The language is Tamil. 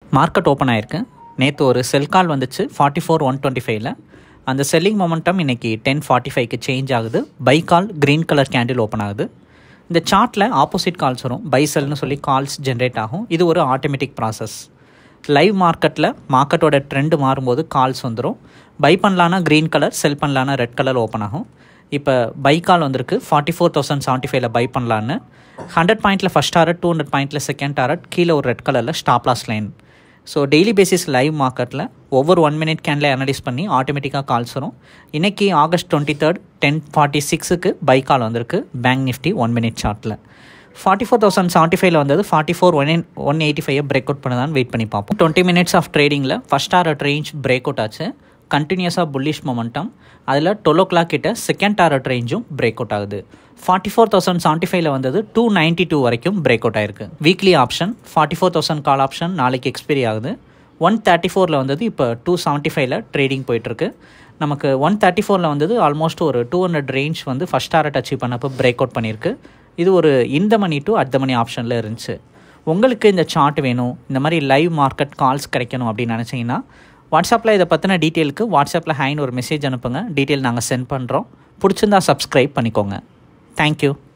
மார்க்கெட் ஓப்பன் ஆயிருக்கு. நேற்று ஒரு செல் கால் வந்துச்சு 44,125ல. அந்த செல்லிங் மொமெண்டம் இன்றைக்கி 10:45க்கு சேஞ்ச் ஆகுது. Buy call green colour candle open ஆகுது. இந்த சார்ட்டில் ஆப்போசிட் கால்ஸ் வரும், பை செல்னு சொல்லி கால்ஸ் ஜென்ரேட் ஆகும். இது ஒரு ஆட்டோமேட்டிக் ப்ராசஸ். லைவ் மார்க்கெட்டோட ட்ரெண்டு மாறும்போது கால்ஸ் வந்துடும். பை பண்ணலான்னா க்ரீன் கலர், செல் பண்ணலான்னா ரெட் கலர் ஓப்பன் ஆகும். இப்போ பை கால் வந்திருக்கு 44,075ல பை பண்ணலான்னு. 100 பாயிண்டில் ஃபஸ்ட் டாரட், 200 பாயிண்டில் செகண்ட் டாரட், கீழே ஒரு ரெட் கலரில் stop loss line. So daily basis live மார்க்கெட்டில் ஒவ்வொரு 1 மினிட் கேண்டில் அனலைஸ் பண்ணி ஆட்டோமேட்டிக்காக கால்ஸ் வரும். இன்றைக்கி August 23, 10:46க்கு பை கால் வந்திருக்கு பேங்க் நிஃப்டி 1 மினிட் சார்ட்டில். 44,075ல வந்தது 44,185 பிரேக் அவுட் பண்ணுதான்னு வெயிட் பண்ணி பார்ப்போம். 20 மினிட்ஸ் ஆஃப் ட்ரேடிங்கில் first target range break out ஆச்சு. கண்டினியூஸாக புல்லிஷ் மொமெண்டம். அதில் 12 o'clock கிட்ட செகண்ட் டாரட் ரேஞ்சும் பிரேக் அவுட் ஆகுது. 44,075ல வந்தது 292 வரைக்கும் பிரேக் அவுட் ஆயிருக்கு. வீக்லி ஆப்ஷன் 44,000 கால் ஆப்ஷன் நாளைக்கு எக்ஸ்பைரி ஆகுது. 134ல வந்தது இப்போ 275ல ட்ரேடிங் போயிட்டுருக்கு. நமக்கு 134ல வந்தது ஆல்மோஸ்ட் ஒரு 200 ரேஞ்ச் வந்து ஃபஸ்ட் டாரட் அச்சீவ் பண்ணப்போ பிரேக் அவுட் பண்ணியிருக்கு. இது ஒரு இந்த மணி டு அட் த மணி ஆப்ஷனில் இருந்துச்சு. உங்களுக்கு இந்த சார்ட் வேணும், இந்த மாதிரி லைவ் மார்க்கெட் கால்ஸ் கிடைக்கணும் அப்படின்னு நினச்சிங்கன்னா வாட்ஸ்அப்பில் இதை பற்றின டீட்டெயிலுக்கு வாட்ஸ்அப்பில் ஹைன்னு ஒரு மெசேஜ் அனுப்புங்க. டீட்டெயில் நாங்கள் சென்ட் பண்ணுறோம். பிடிச்சிருந்தா சப்ஸ்கிரைப் பண்ணிக்கோங்க. தேங்க்யூ.